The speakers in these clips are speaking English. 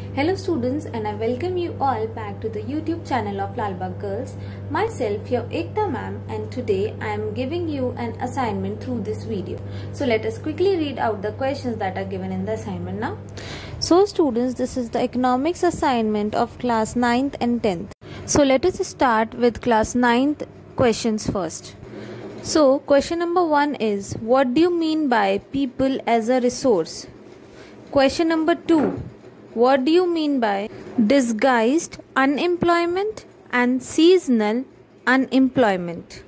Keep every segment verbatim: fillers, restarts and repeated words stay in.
Hello students, and I welcome you all back to the YouTube channel of Lalbagh Girls. Myself your Ekta ma'am, and today I am giving you an assignment through this video. So let us quickly read out the questions that are given in the assignment now. So students, this is the economics assignment of class ninth and tenth. So let us start with class ninth questions first. So question number one is, what do you mean by people as a resource? Question number two, what do you mean by disguised unemployment and seasonal unemployment?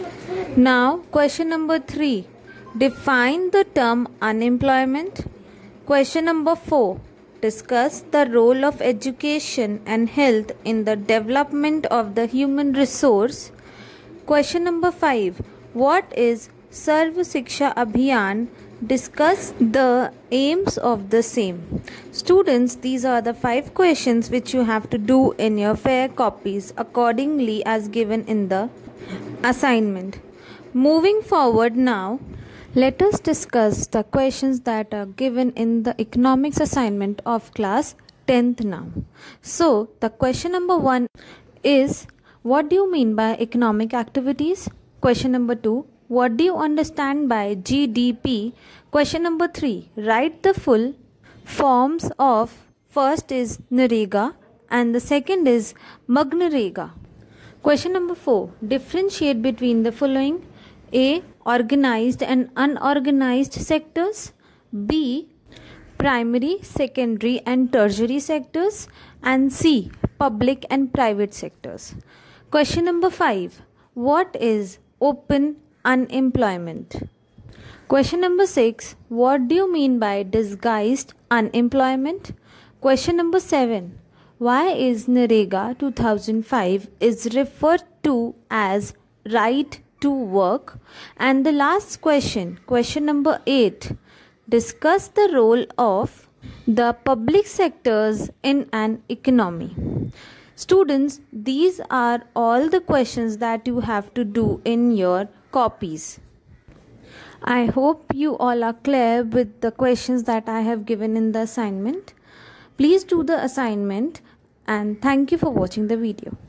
Now, question number three, define the term unemployment. Question number four, discuss the role of education and health in the development of the human resource. Question number five, what is Sarv Shiksha Abhiyan? Discuss the aims of the same. Students, these are the five questions which you have to do in your fair copies accordingly as given in the assignment. Moving forward now, let us discuss the questions that are given in the economics assignment of class tenth now. So, the question number one is, what do you mean by economic activities? Question number two, what do you understand by G D P? Question number three, write the full forms of, first is Narega and the second is Magnarega. Question number four, differentiate between the following: A. Organized and unorganized sectors, B. Primary, secondary and tertiary sectors, and C. Public and private sectors. Question number five, what is open unemployment? Question number six, what do you mean by disguised unemployment? Question number seven, why is Narega two thousand five is referred to as right to work? And the last question, question number eight, discuss the role of the public sectors in an economy. Students, these are all the questions that you have to do in your copies. I hope you all are clear with the questions that I have given in the assignment. Please do the assignment, and thank you for watching the video.